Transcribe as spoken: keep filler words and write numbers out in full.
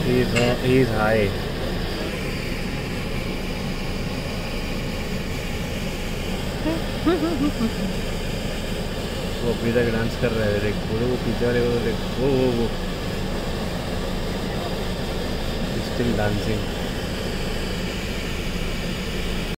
He's uh, he's high. वो अभी तक डांस कर रहा है। देख वो वो पीछे वाले वो देख वो वो वो स्टिल डांसिंग।